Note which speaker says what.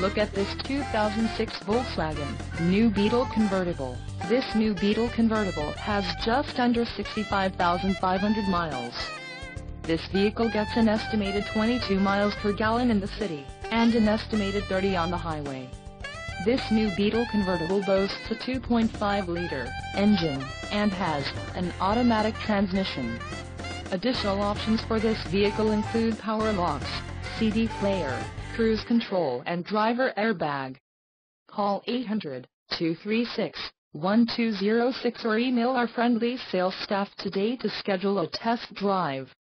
Speaker 1: look at this 2006 Volkswagen New Beetle convertible. This New Beetle convertible has just under 65,500 miles. This vehicle gets an estimated 22 miles per gallon in the city, and an estimated 30 on the highway. This New Beetle convertible boasts a 2.5-liter engine, and has an automatic transmission. Additional options for this vehicle include power locks, CD player, cruise control and driver airbag. Call 800-236-1206 or email our friendly sales staff today to schedule a test drive.